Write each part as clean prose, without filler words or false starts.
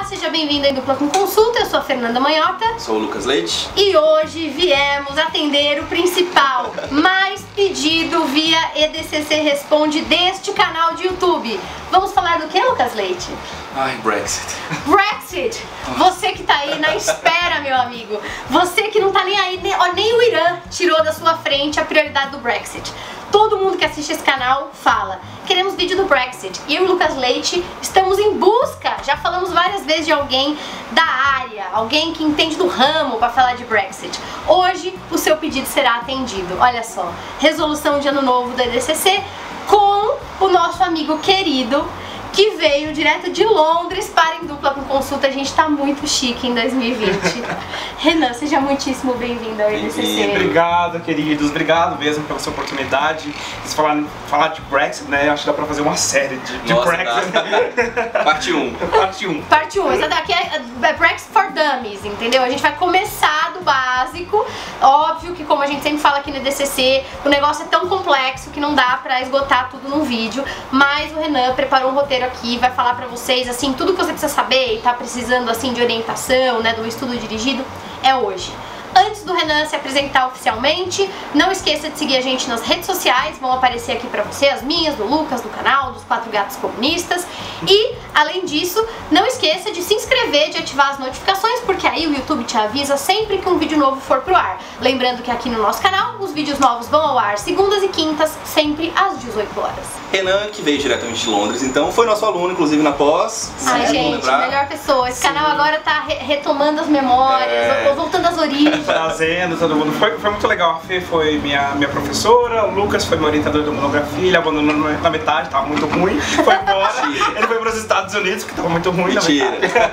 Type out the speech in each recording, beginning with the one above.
seja bem-vindo ao Dupla com Consulta, eu sou a Fernanda Manhota. Sou o Lucas Leite. E hoje viemos atender o principal, mais pedido via EDCC Responde deste canal de YouTube. Vamos falar do que, Lucas Leite? Ai, Brexit. Brexit! Você que tá aí na espera, meu amigo. Você que não tá nem aí, nem o Irã tirou da sua frente a prioridade do Brexit. Todo mundo que assiste esse canal fala: queremos vídeo do Brexit. E eu e o Lucas Leite estamos em busca, já falamos várias vezes, de alguém da área, alguém que entende do ramo para falar de Brexit. Hoje o seu pedido será atendido. Olha só, resolução de ano novo da EDCC com o nosso amigo querido que veio direto de Londres para Em Dupla com Consulta. A gente tá muito chique em 2020. Renan, seja muitíssimo bem-vindo ao EDCC. Obrigado, queridos. Obrigado mesmo pela sua oportunidade. Vocês falar de Brexit, né? Acho que dá pra fazer uma série de Nossa, Brexit. Parte 1. Parte 1. Parte 1. Essa daqui é Brexit for Dummies, entendeu? A gente vai começar do básico. Óbvio que, como a gente sempre fala aqui no EDCC, o negócio é tão complexo que não dá pra esgotar tudo num vídeo. Mas o Renan preparou um roteiro aqui, vai falar pra vocês, assim, tudo que você precisa saber e tá precisando, assim, de orientação, né, do estudo dirigido, é hoje. Antes do Renan se apresentar oficialmente, não esqueça de seguir a gente nas redes sociais, vão aparecer aqui pra você, as minhas, do Lucas, do canal, dos 4 Gatos Comunistas. E, além disso, não esqueça de se inscrever, de ativar as notificações, porque aí o YouTube te avisa sempre que um vídeo novo for pro ar. Lembrando que aqui no nosso canal, os vídeos novos vão ao ar segundas e quintas, sempre às 18 horas. Renan, que veio diretamente de Londres, então foi nosso aluno, inclusive, na pós. Ai, gente, melhor pessoa. Esse canal agora tá retomando as memórias, ou voltando às origens. Trazendo todo mundo. Foi muito legal. A Fê foi minha professora, o Lucas foi meu orientador de monografia, ele abandonou na metade, tava muito ruim, foi embora. Ele foi para os Estados Unidos, que tava muito ruim. Mentira.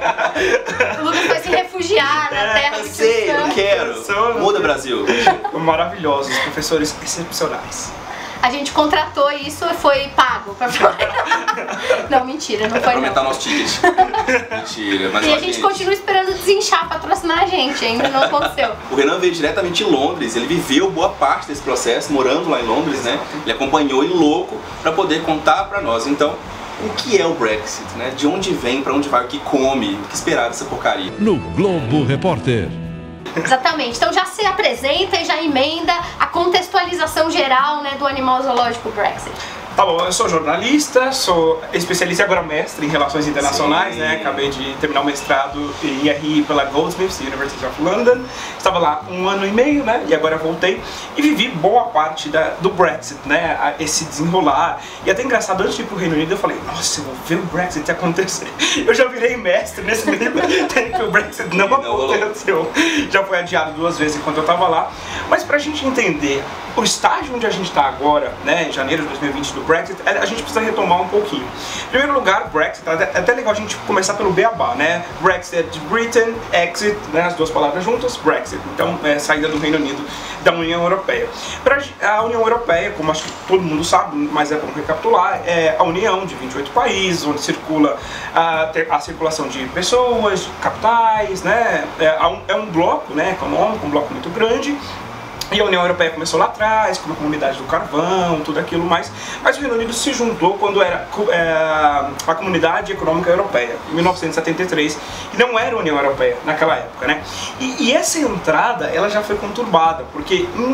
O Lucas foi se refugiar na terra do Sei, não quero. Muda, Brasil. Maravilhosos, professores excepcionais. A gente contratou isso e foi pago pra... Não, mentira, não foi Pra aumentar não. nosso ticket. Mentira, mas E a gente continua esperando desinchar, patrocinar a gente, ainda não aconteceu. O Renan veio diretamente de Londres, ele viveu boa parte desse processo, morando lá em Londres, né? Ele acompanhou ele louco pra poder contar pra nós. Então, o que é o Brexit, né? De onde vem, pra onde vai, o que come, o que esperar dessa porcaria. No Globo Repórter. Exatamente, então já se apresenta e já emenda a contextualização geral, né, do animal zoológico Brexit. Tá bom, eu sou jornalista, sou especialista e agora mestre em relações internacionais, Sim. né? Acabei de terminar o mestrado em IRI pela Goldsmiths, University of London. Estava lá 1 ano e meio, né? E agora voltei e vivi boa parte do Brexit, né? Esse desenrolar. E até engraçado, antes de ir pro Reino Unido eu falei: nossa, eu vou ver o Brexit acontecer. Eu já virei mestre nesse meio tempo que o Brexit não aconteceu. Já foi adiado 2 vezes enquanto eu estava lá. Mas pra gente entender o estágio onde a gente está agora, né? Em janeiro de 2020 do Brexit, a gente precisa retomar um pouquinho. Em primeiro lugar, Brexit, é até legal a gente começar pelo beabá, né? Brexit é de Britain, exit, né? As duas palavras juntas, Brexit. Então, saída do Reino Unido da União Europeia. Para a União Europeia, como acho que todo mundo sabe, mas é bom recapitular, é a união de 28 países, onde circula a circulação de pessoas, de capitais, né? É um bloco, né, econômico, um bloco muito grande. E a União Europeia começou lá atrás, com a comunidade do carvão, tudo aquilo mais. Mas o Reino Unido se juntou quando era a Comunidade Econômica Europeia, em 1973, que não era a União Europeia naquela época, né? E essa entrada, ela já foi conturbada, porque em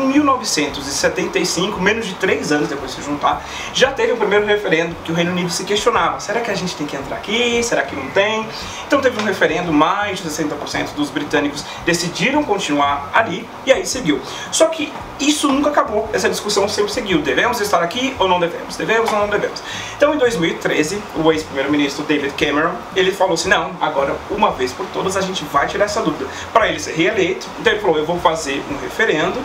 1975, menos de 3 anos depois de se juntar, já teve o primeiro referendo que o Reino Unido se questionava: será que a gente tem que entrar aqui? Será que não tem? Então teve um referendo, mais de 60% dos britânicos decidiram continuar ali, e aí seguiu. Só que isso nunca acabou, essa discussão sempre seguiu: devemos estar aqui ou não devemos? Devemos ou não devemos? Então, em 2013, o ex-primeiro-ministro David Cameron, ele falou assim: não, agora, uma vez por todas, a gente vai tirar essa dúvida. Para ele ser reeleito, então ele falou: eu vou fazer um referendo,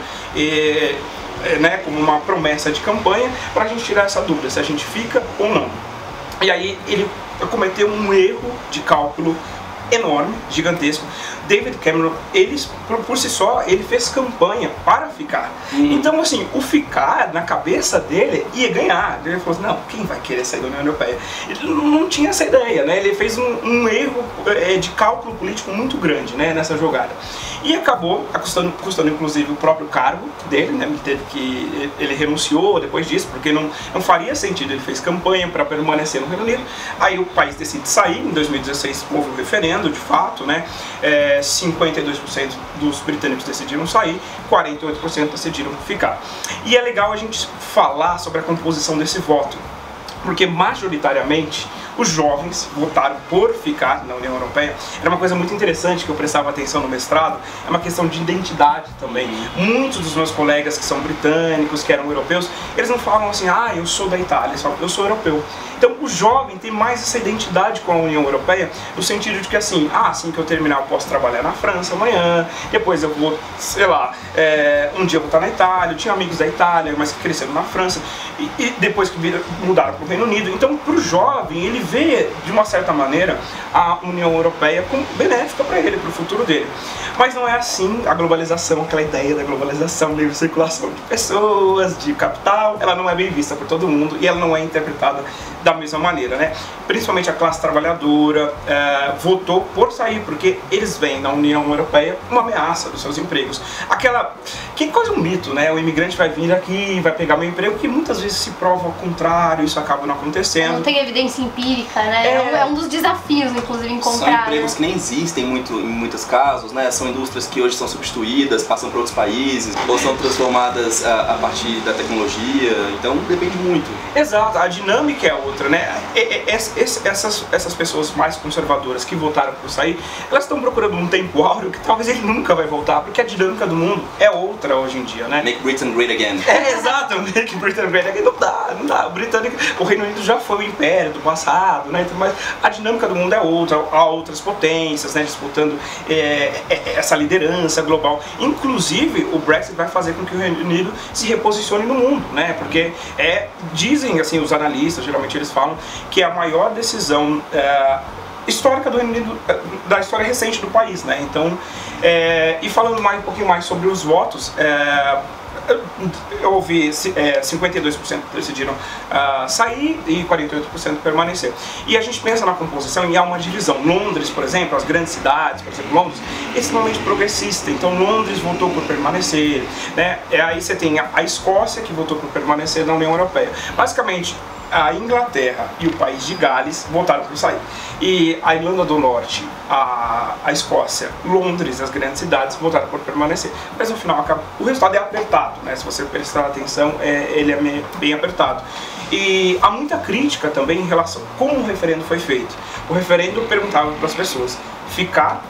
né, como uma promessa de campanha, para a gente tirar essa dúvida, se a gente fica ou não. E aí ele cometeu um erro de cálculo enorme, gigantesco. David Cameron, ele, por si só, ele fez campanha para ficar. Então, assim, o ficar, na cabeça dele, ia ganhar. Ele falou assim: não, quem vai querer sair da União Europeia? Ele não tinha essa ideia, né? Ele fez um erro de cálculo político muito grande, né, nessa jogada. E acabou custando inclusive o próprio cargo dele, né? Ele renunciou depois disso, porque não faria sentido. Ele fez campanha para permanecer no Reino Unido. Aí o país decide sair, em 2016 houve um referendo, acontecendo de fato, né? 52% dos britânicos decidiram sair, 48% decidiram ficar. E é legal a gente falar sobre a composição desse voto, porque majoritariamente os jovens votaram por ficar na União Europeia. Era uma coisa muito interessante que eu prestava atenção no mestrado, é uma questão de identidade também. Muitos dos meus colegas que são britânicos, que eram europeus, eles não falam assim, ah, eu sou da Itália, eles falam, eu sou europeu. Então o jovem tem mais essa identidade com a União Europeia, no sentido de que assim, assim que eu terminar eu posso trabalhar na França amanhã, depois eu vou, sei lá, um dia eu vou estar na Itália, eu tinha amigos da Itália, mas que cresceram na França, e depois que mudaram para o Reino Unido. Então para o jovem, ele vê, de uma certa maneira, a União Europeia como benéfica para ele, para o futuro dele. Mas não é assim a globalização, aquela ideia da globalização, livre circulação de pessoas, de capital, ela não é bem vista por todo mundo e ela não é interpretada da mesma maneira, né? Principalmente a classe trabalhadora votou por sair, porque eles veem na União Europeia uma ameaça dos seus empregos. Aquela, que é quase um mito, né? O imigrante vai vir aqui, vai pegar meu emprego, que muitas vezes se prova ao contrário, isso acaba não acontecendo. Não tem evidência empírica, né? É um dos desafios, inclusive, encontrar. São empregos que nem existem em muitos casos, né? São indústrias que hoje são substituídas, passam para outros países, ou são transformadas a partir da tecnologia, então depende muito. Exato, a dinâmica é outra, né? Essas pessoas mais conservadoras que votaram por sair, elas estão procurando um tempo áureo que talvez ele nunca vai voltar, porque a dinâmica do mundo é outra hoje em dia, né? Make Britain Great Again. Exato, Make Britain Great Again, não dá. O Reino Unido já foi o império do passado, né? Mas a dinâmica do mundo é outra, há outras potências, né? Disputando essa liderança global. Inclusive, o Brexit vai fazer com que o Reino Unido se reposicione no mundo, né? Porque dizem, assim, os analistas, geralmente eles falam que é a maior decisão histórica do Reino Unido, da história recente do país, né? Então, e falando um pouquinho mais sobre os votos, eu ouvi 52% decidiram sair e 48% permanecer. E a gente pensa na composição e há uma divisão. Londres, por exemplo, as grandes cidades, por exemplo, Londres, é extremamente progressista. Então Londres votou por permanecer, né? Aí você tem a Escócia que votou por permanecer na União Europeia. Basicamente, a Inglaterra e o país de Gales votaram por sair. E a Irlanda do Norte, a Escócia, Londres, as grandes cidades, votaram por permanecer. Mas no final o resultado é apertado, né? Se você prestar atenção, ele é bem apertado. E há muita crítica também em relação a como o referendo foi feito. O referendo perguntava para as pessoas ficar,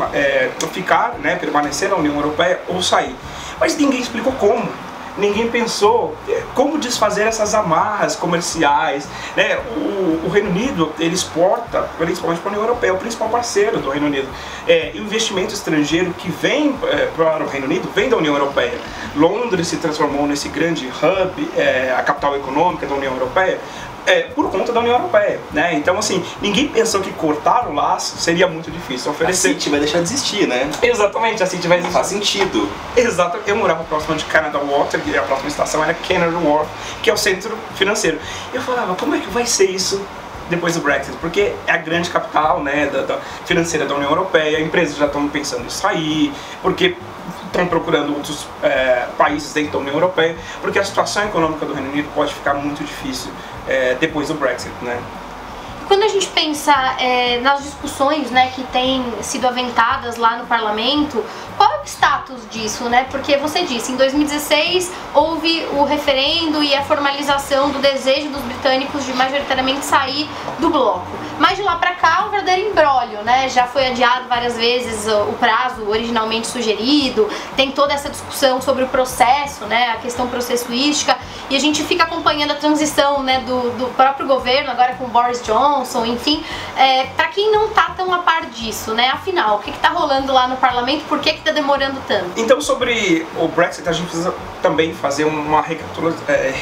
né, permanecer na União Europeia ou sair. Mas ninguém explicou como. Ninguém pensou como desfazer essas amarras comerciais, né? O Reino Unido, ele exporta, principalmente para a União Europeia, é o principal parceiro do Reino Unido. E o investimento estrangeiro que vem para o Reino Unido vem da União Europeia. Londres se transformou nesse grande hub, a capital econômica da União Europeia, por conta da União Europeia, né? Então, assim, ninguém pensou que cortar o laço seria muito difícil. Oferecer... A City vai deixar de existir, né? Exatamente, a City vai existir. Faz sentido. Exato. Eu morava próximo de Canada Water, e a próxima estação era Canary Wharf, que é o centro financeiro. Eu falava, como é que vai ser isso depois do Brexit? Porque é a grande capital, né, da financeira da União Europeia, empresas já estão pensando em sair, porque estão procurando outros países dentro da União Europeia, porque a situação econômica do Reino Unido pode ficar muito difícil depois do Brexit, né? Quando a gente pensa nas discussões, né, que têm sido aventadas lá no parlamento, qual é o status disso, né? Porque você disse, em 2016 houve o referendo e a formalização do desejo dos britânicos de majoritariamente sair do bloco. Mas de lá pra cá, um verdadeiro imbróglio, né? Já foi adiado várias vezes o prazo originalmente sugerido, tem toda essa discussão sobre o processo, né? A questão processuística, e a gente fica acompanhando a transição, né, do próprio governo, agora com o Boris Johnson, enfim, para quem não tá tão a par disso, né? Afinal, o que tá rolando lá no parlamento, por que tá demorando tanto? Então, sobre o Brexit, a gente precisa também fazer uma recapitulação,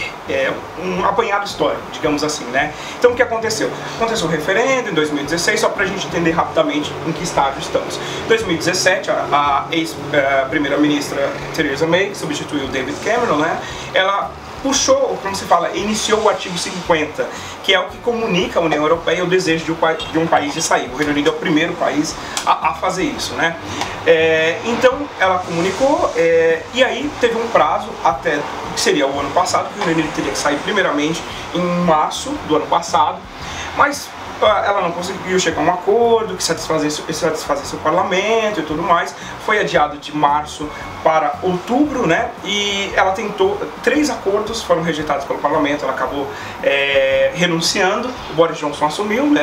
um apanhado histórico, digamos assim, né? Então, o que aconteceu? Aconteceu o referendo em 2016, só pra gente entender rapidamente em que estágio estamos. Em 2017, a ex-primeira-ministra Theresa May, que substituiu David Cameron, né? Ela puxou, como se fala, iniciou o artigo 50, que é o que comunica à União Europeia o desejo de um país de sair. O Reino Unido é o primeiro país a fazer isso, né? Então, ela comunicou, e aí teve um prazo até, que seria o ano passado, que o Reino Unido teria que sair primeiramente em março do ano passado, mas ela não conseguiu chegar a um acordo que satisfazesse o parlamento e tudo mais. Foi adiado de março para outubro, né? E ela tentou, 3 acordos foram rejeitados pelo parlamento, ela acabou renunciando. O Boris Johnson assumiu, né,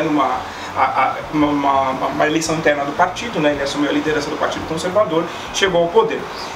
numa eleição interna do partido, né? Ele assumiu a liderança do Partido Conservador, chegou ao poder.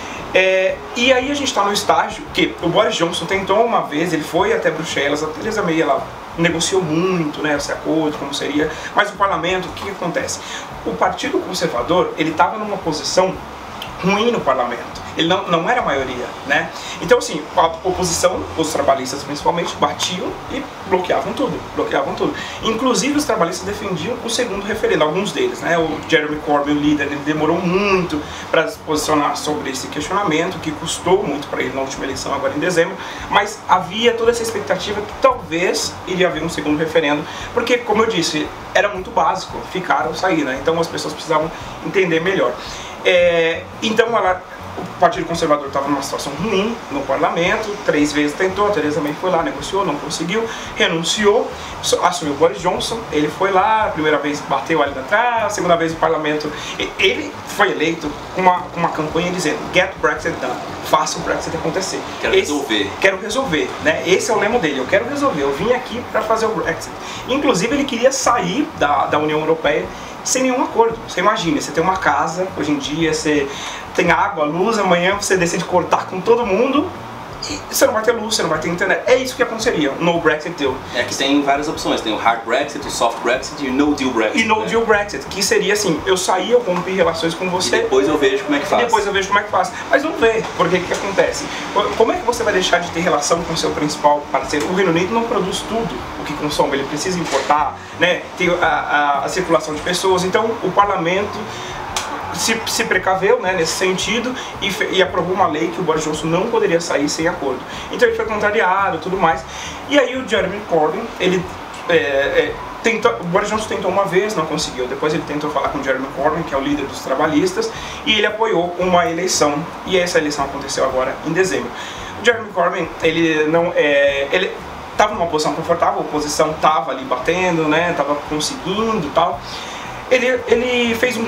E aí a gente está no estágio que o Boris Johnson tentou uma vez, ele foi até Bruxelas, a Theresa May, ela negociou muito, né, esse acordo, como seria, mas o parlamento, o que acontece? O Partido Conservador, ele estava numa posição ruim no parlamento, ele não era a maioria, né? Então assim, a oposição, os trabalhistas principalmente, batiam e bloqueavam tudo. Inclusive os trabalhistas defendiam o segundo referendo, alguns deles, né? O Jeremy Corbyn, o líder, ele demorou muito para se posicionar sobre esse questionamento, que custou muito para ele na última eleição, agora em dezembro, mas havia toda essa expectativa que talvez iria haver um segundo referendo, porque, como eu disse, era muito básico, ficar ou sair, né? Então as pessoas precisavam entender melhor. Então o Partido Conservador estava numa situação ruim no parlamento, 3 vezes tentou, a Theresa May foi lá, negociou, não conseguiu, renunciou, assumiu o Boris Johnson, ele foi lá, a primeira vez bateu ali atrás, a segunda vez o parlamento, ele foi eleito com uma campanha dizendo Get Brexit Done, faça o Brexit acontecer. Quero resolver, né? Esse é o lema dele, eu quero resolver, eu vim aqui para fazer o Brexit. Inclusive ele queria sair da União Europeia sem nenhum acordo. Você imagina, você tem uma casa, hoje em dia você tem água, luz, amanhã você decide cortar com todo mundo e você não vai ter luz, você não vai ter internet. É isso que aconteceria, no Brexit Deal. Que tem várias opções, tem o Hard Brexit, o Soft Brexit e o No Deal Brexit. E No Deal Brexit, que seria assim, eu saí, eu rompi relações com você. E depois eu vejo como é que faz. Mas não vê, porque o que acontece? Como é que você vai deixar de ter relação com o seu principal parceiro? O Reino Unido não produz tudo o que consome, ele precisa importar, né? Tem a circulação de pessoas, então o parlamento se precaveu, né, nesse sentido e aprovou uma lei que o Boris Johnson não poderia sair sem acordo. Então ele foi contrariado e tudo mais. E aí o Jeremy Corbyn, ele o Boris Johnson tentou uma vez, não conseguiu. Depois ele tentou falar com o Jeremy Corbyn, que é o líder dos trabalhistas, e ele apoiou uma eleição. E essa eleição aconteceu agora em dezembro. O Jeremy Corbyn, ele estava numa posição confortável, a oposição estava ali batendo, né, estava conseguindo e tal. Ele fez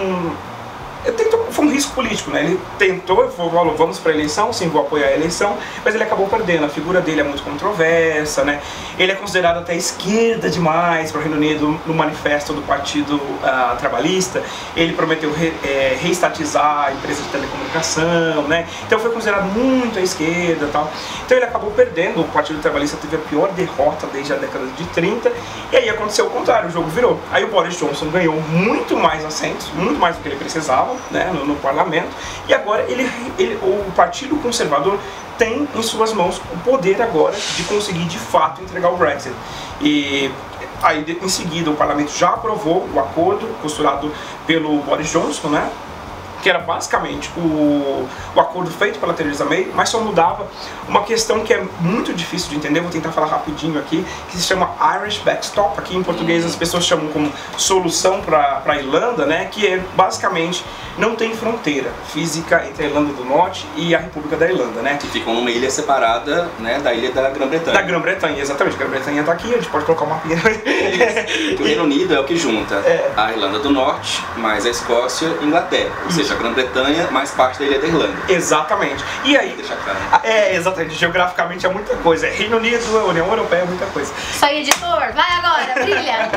foi um risco político, né? Ele tentou, falou, vamos para a eleição, sim, vou apoiar a eleição, mas ele acabou perdendo. A figura dele é muito controversa, né? Ele é considerado até esquerda demais para o Reino Unido no manifesto do Partido Trabalhista. Ele prometeu reestatizar a empresa de telecomunicação, né? Então foi considerado muito à esquerda e tal. Então ele acabou perdendo. O Partido Trabalhista teve a pior derrota desde a década de 30, e aí aconteceu o contrário, o jogo virou. Aí o Boris Johnson ganhou muito mais assentos, muito mais do que ele precisava, né, no parlamento, e agora o Partido Conservador tem em suas mãos o poder agora de conseguir de fato entregar o Brexit. E aí em seguida o parlamento já aprovou o acordo costurado pelo Boris Johnson, né, que era basicamente o acordo feito pela Theresa May, mas só mudava uma questão que é muito difícil de entender, vou tentar falar rapidinho aqui, que se chama Irish Backstop. Aqui em português as pessoas chamam como solução para a Irlanda, né, que é basicamente não tem fronteira física entre a Irlanda do Norte e a República da Irlanda, né? Que ficam numa ilha separada, né, da ilha da Grã-Bretanha. Da Grã-Bretanha, exatamente. A Grã-Bretanha está aqui, a gente pode colocar uma mapinha. O Reino Unido é o que junta a Irlanda do Norte, mais a Escócia e a Inglaterra, ou seja, a Grã-Bretanha mais parte da ilha da Irlanda. Exatamente. E aí, deixa claro. Exatamente, geograficamente é muita coisa. Reino Unido, União Europeia é muita coisa. Isso aí, editor, vai agora, brilha!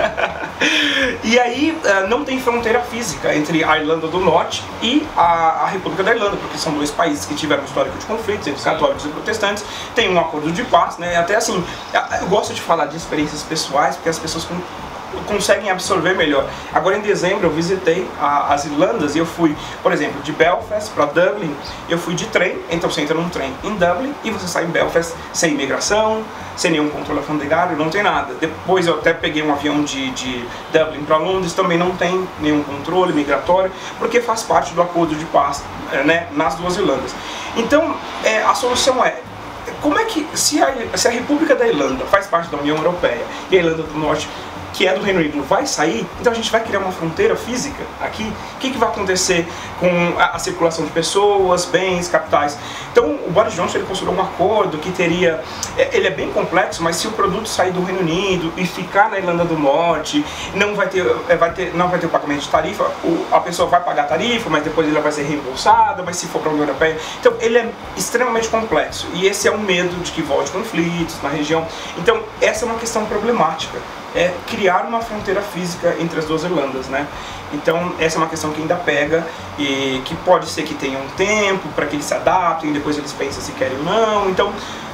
E aí não tem fronteira física entre a Irlanda do Norte e a República da Irlanda, porque são dois países que tiveram um histórico de conflitos entre católicos e protestantes, tem um acordo de paz, né? Até assim, eu gosto de falar de experiências pessoais, porque as pessoas conseguem absorver melhor. Agora em dezembro eu visitei as Irlandas e eu fui, por exemplo, de Belfast para Dublin, eu fui de trem, então você entra num trem em Dublin e você sai em Belfast sem imigração, sem nenhum controle alfandegário, não tem nada. Depois eu até peguei um avião de Dublin para Londres, também não tem nenhum controle migratório, porque faz parte do acordo de paz, né, nas duas Irlandas. Então a solução como é que, se a República da Irlanda faz parte da União Europeia e a Irlanda do Norte que é do Reino Unido, vai sair, então a gente vai criar uma fronteira física aqui. O que vai acontecer com a circulação de pessoas, bens, capitais? Então o Boris Johnson ele construiu um acordo que teria, ele é bem complexo, mas se o produto sair do Reino Unido e ficar na Irlanda do Norte, não vai ter o pagamento de tarifa, a pessoa vai pagar a tarifa, mas depois ela vai ser reembolsada, mas se for para a União Europeia. Então ele é extremamente complexo e esse é um medo de que volte conflitos na região. Então essa é uma questão problemática, é criar uma fronteira física entre as duas Irlandas, né? Então essa é uma questão que ainda pega e que pode ser que tenha um tempo para que eles se adaptem, depois eles pensam se querem ou não. Então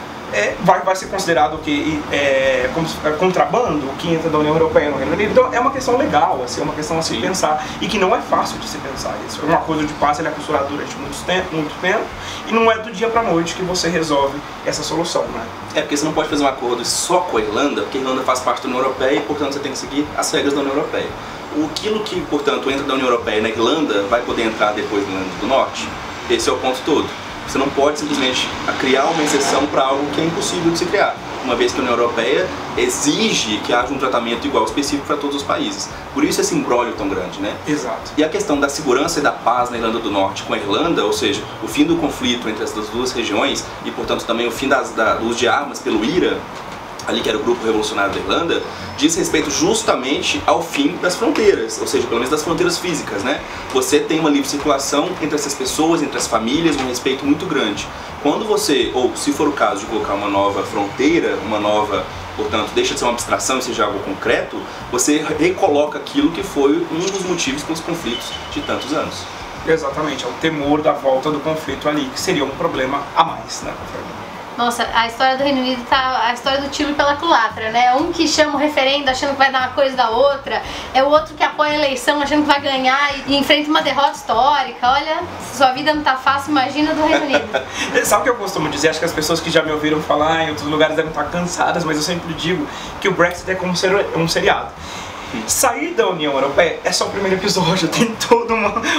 vai ser considerado que como contrabando o que entra da União Europeia no Reino Unido. Então é uma questão legal, assim, é uma questão a se pensar e que não é fácil de se pensar isso. É um acordo de paz, ele é costurado durante muito tempo e não é do dia para noite que você resolve essa solução, né? Porque você não pode fazer um acordo só com a Irlanda, porque a Irlanda faz parte da União Europeia e, portanto, você tem que seguir as regras da União Europeia. Aquilo que, portanto, entra da União Europeia na Irlanda vai poder entrar depois na Irlanda do Norte. Esse é o ponto todo. Você não pode simplesmente criar uma exceção para algo que é impossível de se criar, uma vez que a União Europeia exige que haja um tratamento igual específico para todos os países. Por isso esse imbróglio tão grande, né? Exato. E a questão da segurança e da paz na Irlanda do Norte com a Irlanda, ou seja, o fim do conflito entre as duas regiões e, portanto, também o fim do uso de armas pelo IRA, ali que era o grupo revolucionário da Irlanda, diz respeito justamente ao fim das fronteiras, ou seja, pelo menos das fronteiras físicas, né? Você tem uma livre circulação entre essas pessoas, entre as famílias, um respeito muito grande. Quando você, ou se for o caso de colocar uma nova fronteira, portanto, deixa de ser uma abstração e seja algo concreto, você recoloca aquilo que foi um dos motivos pelos conflitos de tantos anos. Exatamente, é o temor da volta do conflito ali, que seria um problema a mais, né? Nossa, a história do Reino Unido tá a história do tiro pela culatra, né? Um que chama o referendo achando que vai dar uma coisa da outra, é o outro que apoia a eleição achando que vai ganhar e enfrenta uma derrota histórica. Olha, se sua vida não tá fácil, imagina do Reino Unido. Sabe o que eu costumo dizer? Acho que as pessoas que já me ouviram falar em outros lugares devem estar cansadas, mas eu sempre digo que o Brexit é como um seriado. Sair da União Europeia é só o primeiro episódio, tem toda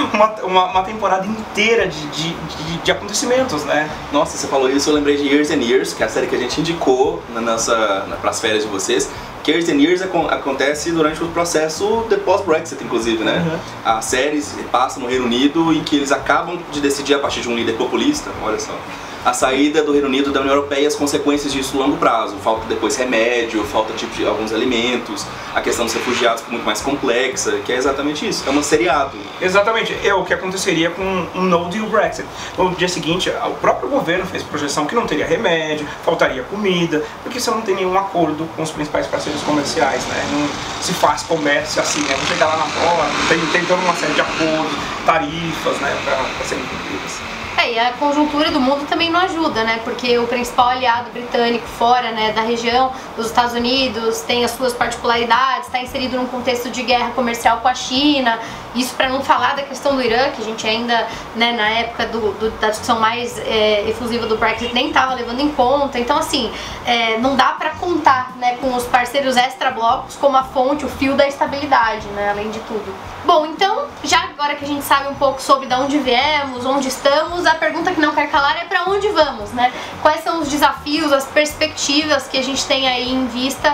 uma temporada inteira de acontecimentos, né? Nossa, você falou isso, eu lembrei de Years and Years, que é a série que a gente indicou para as férias de vocês. Que Years and Years acontece durante o processo de pós-Brexit, inclusive, né? Uhum. A série se passa no Reino Unido em que eles acabam de decidir, a partir de um líder populista, olha só, a saída do Reino Unido da União Europeia e as consequências disso a longo prazo. Falta depois remédio, falta tipo de alguns alimentos, a questão dos refugiados que é muito mais complexa, que é exatamente isso, é um seriado. Exatamente, é o que aconteceria com um no deal Brexit. No dia seguinte, o próprio governo fez projeção que não teria remédio, faltaria comida, porque você não tem nenhum acordo com os principais parceiros comerciais, né? Não se faz comércio assim, né? Não chega lá na porta, tem toda uma série de acordos, tarifas, né, para serem cumpridas. E a conjuntura do mundo também não ajuda, né? Porque o principal aliado britânico fora, né, da região, dos Estados Unidos, tem as suas particularidades, está inserido num contexto de guerra comercial com a China. Isso para não falar da questão do Irã, que a gente ainda, né, na época da discussão mais efusiva do Brexit nem estava levando em conta. Então, assim, não dá para contar, né, com os parceiros extra-blocos como a fonte, o fio da estabilidade, né, além de tudo. Bom, então, já agora que a gente sabe um pouco sobre de onde viemos, onde estamos, a pergunta que não quer calar é para onde vamos, né? Quais são os desafios, as perspectivas que a gente tem aí em vista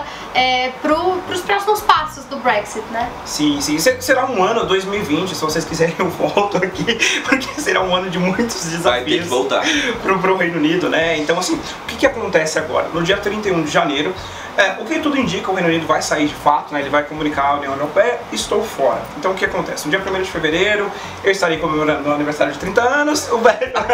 pros próximos passos do Brexit, né? Sim, será um ano 2020, se vocês quiserem eu volto aqui, porque será um ano de muitos desafios. Vai ter que voltar pro Reino Unido, né? Então, assim, o que acontece agora? No dia 31 de janeiro, o que tudo indica, o Reino Unido vai sair de fato, né? Ele vai comunicar à União Europeia, estou fora. Então o que acontece? No dia 1º de fevereiro, eu estarei comemorando o aniversário de 30 anos, o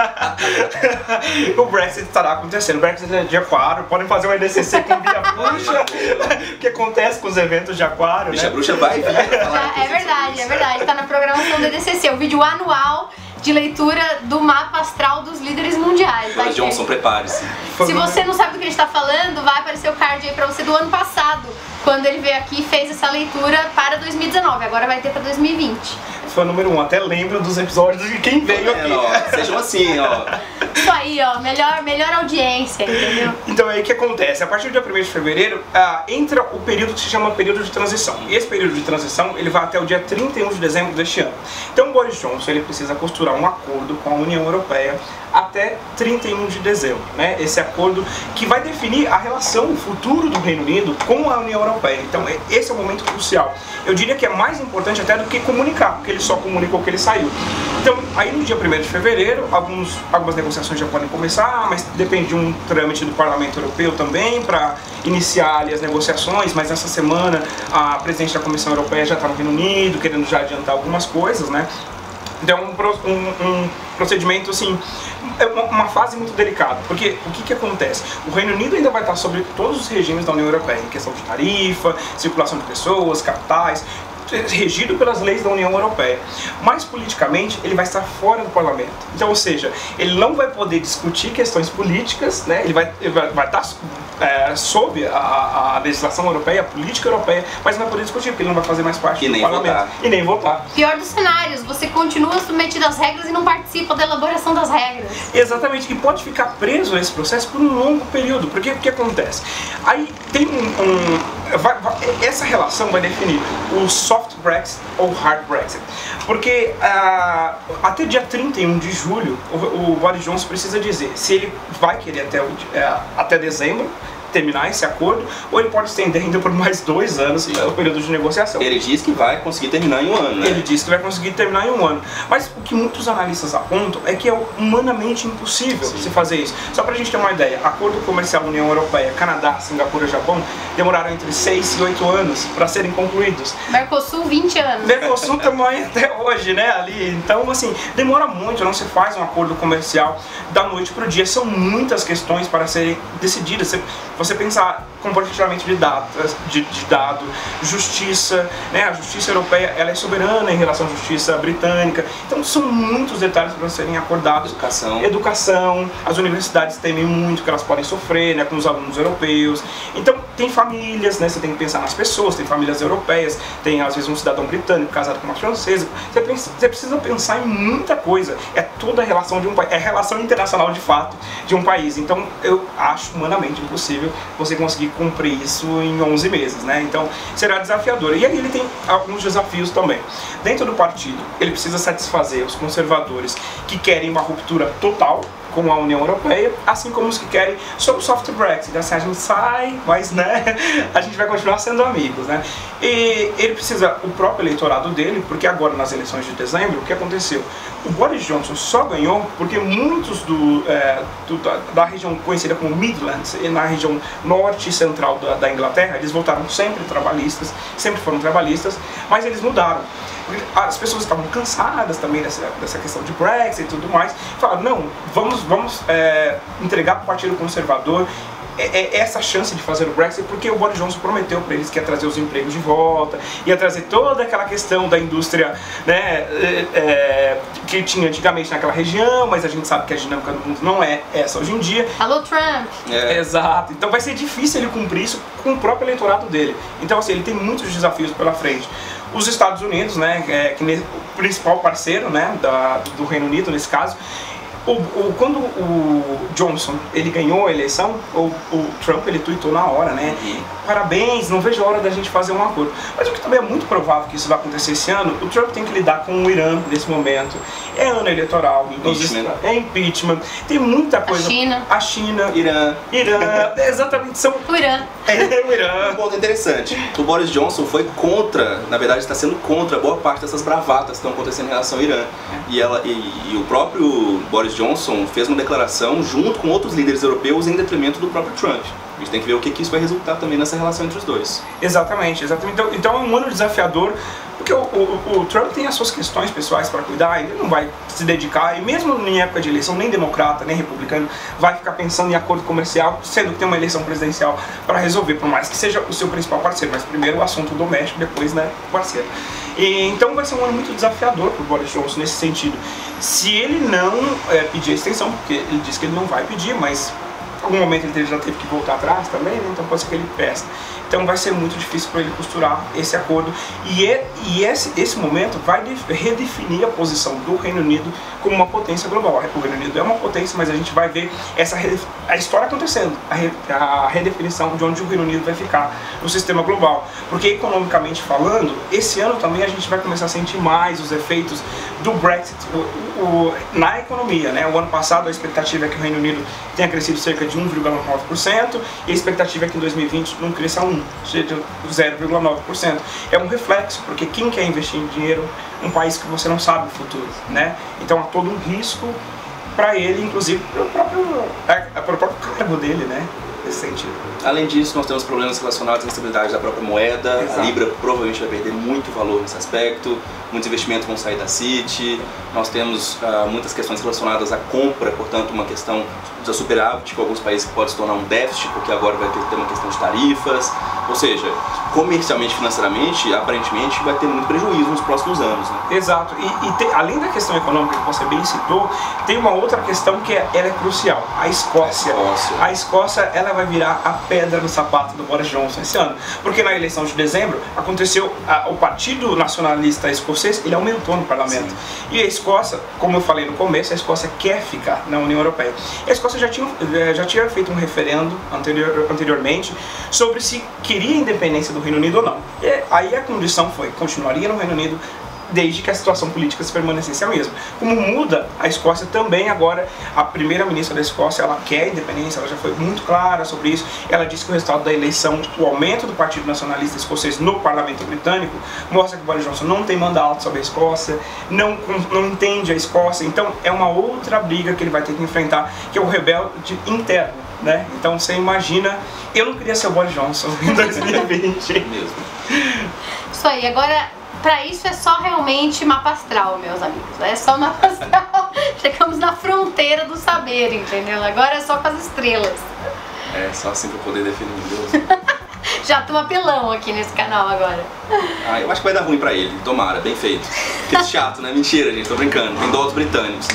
Brexit estará acontecendo. O Brexit é de Aquário, podem fazer um EDCC com Bia Bruxa, o que acontece com os eventos de Aquário, Bicha né? Bruxa vai vir. É verdade, tá na programação do EDCC, o vídeo anual de leitura do mapa astral dos líderes mundiais. Boris Johnson, prepare-se. Se você não sabe do que a gente tá falando, vai aparecer o card aí pra você do ano passado, quando ele veio aqui e fez essa leitura para 2019, agora vai ter para 2020. fã número 1, até lembro dos episódios de quem veio aqui. Ó, sejam assim, ó. Isso aí, ó, melhor audiência, entendeu? Então aí o que acontece? A partir do dia 1º de fevereiro entra o período que se chama período de transição. E esse período de transição ele vai até o dia 31 de dezembro deste ano. Então o Boris Johnson ele precisa costurar um acordo com a União Europeia até 31 de dezembro, né? Esse acordo que vai definir a relação, o futuro do Reino Unido com a União Europeia. Então esse é o momento crucial. Eu diria que é mais importante até do que comunicar, porque ele só comunicou que ele saiu. Então aí no dia 1º de fevereiro algumas negociações já podem começar, mas depende de um trâmite do Parlamento Europeu também para iniciar ali as negociações, mas essa semana a presidente da Comissão Europeia já está no Reino Unido, querendo já adiantar algumas coisas, né? Então um procedimento assim, é uma fase muito delicada, porque o que acontece? O Reino Unido ainda vai estar sobre todos os regimes da União Europeia, em questão de tarifa, circulação de pessoas, capitais, regido pelas leis da União Europeia, mas politicamente ele vai estar fora do parlamento. Então, ou seja, ele não vai poder discutir questões políticas, né? Ele vai estar sob a legislação europeia, a política europeia, mas não vai poder discutir, porque ele não vai fazer mais parte do parlamento e nem votar. Pior dos cenários, você continua submetido às regras e não participa da elaboração das regras. Exatamente, e pode ficar preso a esse processo por um longo período, porque o que acontece? Aí tem essa relação vai definir o soft Brexit ou hard Brexit, porque até dia 31 de julho o Boris Johnson precisa dizer se ele vai querer até dezembro terminar esse acordo, ou ele pode estender ainda por mais 2 anos o período de negociação. Ele diz que vai conseguir terminar em 1 ano, né? Ele diz que vai conseguir terminar em 1 ano. Mas o que muitos analistas apontam é que é humanamente impossível se fazer isso. Só pra gente ter uma ideia, acordo comercial União Europeia, Canadá, Singapura e Japão demoraram entre 6 e 8 anos para serem concluídos. Mercosul, 20 anos. Mercosul também até hoje, né? Ali. Então, assim, demora muito, não se faz um acordo comercial da noite pro dia. São muitas questões para serem decididas. Você pensar compartilhamento de dado, justiça, né? A justiça europeia ela é soberana em relação à justiça britânica. Então são muitos detalhes para serem acordados. Educação, as universidades temem muito que elas podem sofrer, né, com os alunos europeus. Então tem famílias, né? Você tem que pensar nas pessoas, tem famílias europeias, tem às vezes um cidadão britânico casado com uma francesa. Você precisa pensar em muita coisa. É toda a relação de um país, é a relação internacional de fato de um país. Então eu acho humanamente impossível você conseguir cumprir isso em 11 meses, né? Então será desafiador. E aí ele tem alguns desafios também. Dentro do partido, ele precisa satisfazer os conservadores que querem uma ruptura total com a União Europeia, assim como os que querem sobre o soft Brexit, assim, a gente sai, mas né, a gente vai continuar sendo amigos, né? E ele precisa, o próprio eleitorado dele, porque agora nas eleições de dezembro, o que aconteceu? O Boris Johnson só ganhou porque muitos da região conhecida como Midlands, e na região norte e central da Inglaterra, eles votaram sempre foram trabalhistas, mas eles mudaram. As pessoas estavam cansadas também dessa questão de Brexit e tudo mais. Falaram, não, vamos entregar para o Partido Conservador essa chance de fazer o Brexit, porque o Boris Johnson prometeu para eles que ia trazer os empregos de volta, ia trazer toda aquela questão da indústria, né, que tinha antigamente naquela região, mas a gente sabe que a dinâmica do mundo não é essa hoje em dia. Alô, Trump! Exato. Então vai ser difícil ele cumprir isso com o próprio eleitorado dele. Então assim, ele tem muitos desafios pela frente. Os Estados Unidos, né, o principal parceiro, né, do Reino Unido nesse caso, quando o Johnson ele ganhou a eleição, o Trump ele tweetou na hora, né? Parabéns, não vejo a hora da gente fazer um acordo. Mas o que também é muito provável que isso vai acontecer esse ano, o Trump tem que lidar com o Irã nesse momento. É ano eleitoral, é impeachment, tem muita coisa. A China, Irã, exatamente, são o Irã. O Irã. Um ponto interessante. O Boris Johnson foi contra, na verdade está sendo contra boa parte dessas bravatas que estão acontecendo em relação ao Irã. E o próprio Boris Johnson fez uma declaração junto com outros líderes europeus em detrimento do próprio Trump. A gente tem que ver o que isso vai resultar também nessa relação entre os dois. Exatamente. Então é um ano desafiador, porque o Trump tem as suas questões pessoais para cuidar, ele não vai se dedicar, e mesmo em época de eleição, nem democrata, nem republicano, vai ficar pensando em acordo comercial, sendo que tem uma eleição presidencial para resolver, por mais que seja o seu principal parceiro, mas primeiro o assunto doméstico, depois, né, o parceiro. Então vai ser um ano muito desafiador para o Boris Johnson nesse sentido. Se ele não pedir a extensão, porque ele disse que ele não vai pedir, mas Em algum momento ele já teve que voltar atrás também, né? Então pode ser que ele peça. Então vai ser muito difícil para ele costurar esse acordo. E esse momento vai redefinir a posição do Reino Unido como uma potência global. O Reino Unido é uma potência, mas a gente vai ver a história acontecendo, a redefinição de onde o Reino Unido vai ficar no sistema global. Porque economicamente falando, esse ano também a gente vai começar a sentir mais os efeitos do Brexit na economia, né? O ano passado a expectativa é que o Reino Unido tenha crescido cerca de 1,9% e a expectativa é que em 2020 não cresça 0,9%. É um reflexo, porque quem quer investir em dinheiro num país que você não sabe o futuro, né? Então há todo um risco para ele, inclusive para o próprio cargo dele, né? Nesse sentido. Além disso, nós temos problemas relacionados à instabilidade da própria moeda. Exato. A Libra provavelmente vai perder muito valor nesse aspecto. Muitos investimentos vão sair da City. Nós temos muitas questões relacionadas à compra, portanto, uma questão de superávit com alguns países que pode se tornar um déficit, porque agora vai ter uma questão de tarifas. Ou seja, comercialmente, financeiramente, aparentemente vai ter muito prejuízo nos próximos anos, né? Exato. Além da questão econômica que você bem citou, tem uma outra questão que ela é crucial. A Escócia. A Escócia, ela vai virar a pedra no sapato do Boris Johnson esse ano. Porque na eleição de dezembro aconteceu, o Partido Nacionalista Escocês, ele aumentou no parlamento. Sim. E a Escócia, como eu falei no começo, a Escócia quer ficar na União Europeia. A Escócia já tinha feito um referendo anteriormente sobre se queria a independência do Reino Unido ou não. E aí a condição foi, continuaria no Reino Unido desde que a situação política se permanecesse a mesma. Como muda, a Escócia também agora, a primeira-ministra da Escócia, ela quer a independência, ela já foi muito clara sobre isso. Ela disse que o resultado da eleição, o aumento do Partido Nacionalista Escocês no Parlamento Britânico, mostra que o Boris Johnson não tem mandato sobre a Escócia, não entende a Escócia, então é uma outra briga que ele vai ter que enfrentar, que é o rebelde interno, né? Então você imagina, eu não queria ser o Boris Johnson em 2020. Mesmo. Isso aí, agora... Pra isso é só realmente mapa astral, meus amigos. É só mapa astral. Chegamos na fronteira do saber, entendeu? Agora é só com as estrelas. É, só assim pra poder definir Deus. Já tô apelão aqui nesse canal agora. Eu acho que vai dar ruim pra ele, tomara, bem feito. Que chato, né? Mentira, gente, tô brincando. Tem dó dos britânicos.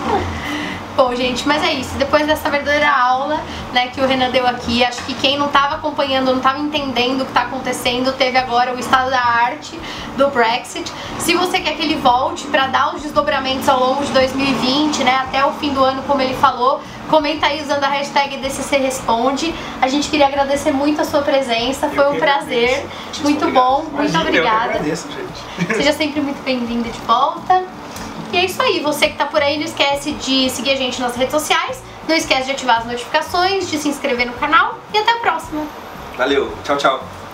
Bom, gente, mas é isso. Depois dessa verdadeira aula, né, que o Renan deu aqui, acho que quem não estava acompanhando, não estava entendendo o que está acontecendo, teve agora o estado da arte do Brexit. Se você quer que ele volte para dar os desdobramentos ao longo de 2020, né, até o fim do ano, como ele falou, comenta aí usando a hashtag DCCResponde. A gente queria agradecer muito a sua presença, foi um prazer, muito bom, muito obrigada. Eu agradeço, gente. Seja sempre muito bem-vinda de volta. E é isso aí, você que tá por aí, não esquece de seguir a gente nas redes sociais, não esquece de ativar as notificações, de se inscrever no canal e até a próxima. Valeu, tchau, tchau.